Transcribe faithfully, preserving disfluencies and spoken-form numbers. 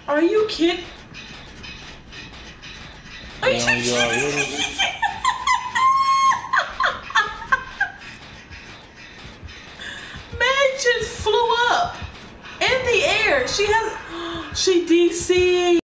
Are you kidding? Are you Yeah, you are really. Man just flew up in the air. She has. She D C.